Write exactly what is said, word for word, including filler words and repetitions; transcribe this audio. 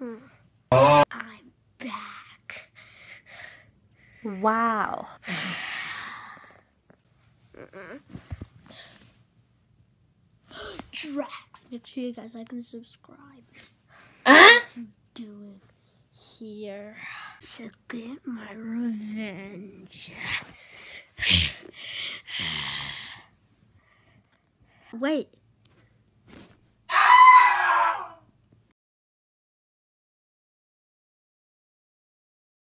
Hmm. I'm back. Wow. Drax, make sure you guys like and subscribe. Uh? What you doing here? To get my revenge. Wait.